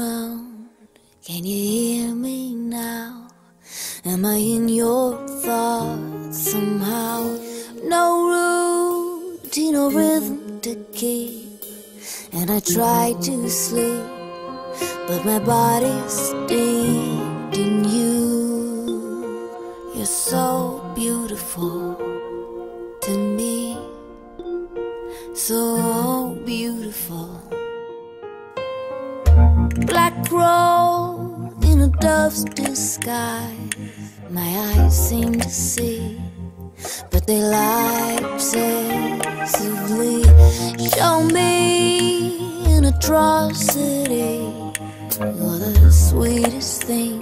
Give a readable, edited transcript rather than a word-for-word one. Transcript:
around. Can you hear me now? Am I in your thoughts somehow? No routine or rhythm to keep, and I try to sleep, but my body's deep in you. You're so beautiful to me, so beautiful. Black crow in a dove's disguise, my eyes seem to see, but they lie obsessively. Show me an atrocity, you're the sweetest thing